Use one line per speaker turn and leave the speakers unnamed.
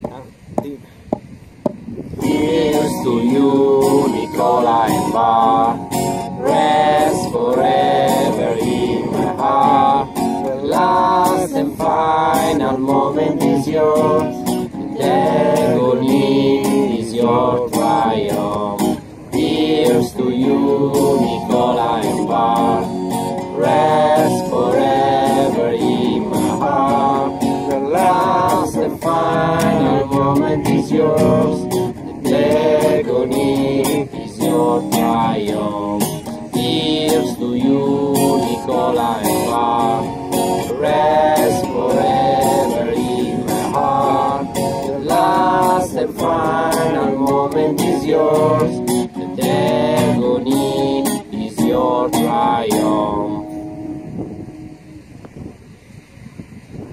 Here's to you, Nicola and Bar. Rest forever in my heart. The last and final moment is yours. The agony is your triumph. Here's to you, Nicola and Bar. Rest forever in my heart. The last and final moment is yours. The agony is your triumph. Here's to you, Nicola and Bar. Rest forever.